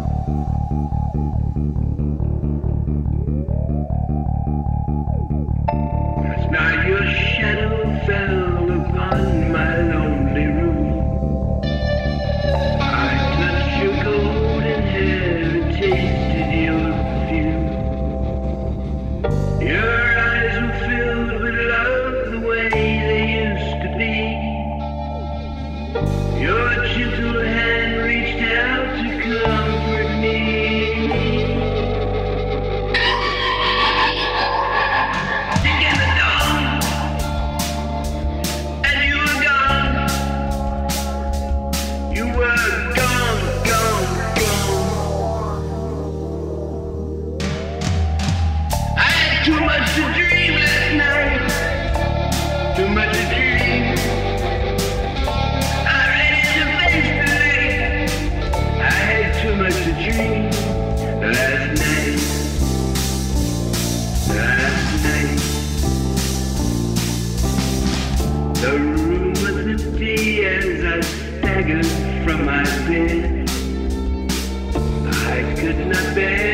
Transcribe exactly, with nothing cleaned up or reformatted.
Now your shadow fell upon my lonely room. I touched your golden hair and tasted your perfume. Your eyes were filled with love the way they used to be. Your gentle hand reached out to comfort me. Too much to dream last night. Too much to dream. I'm ready to face the light. I had too much to dream last night. Last night. The room was empty as I staggered from my bed. I could not bear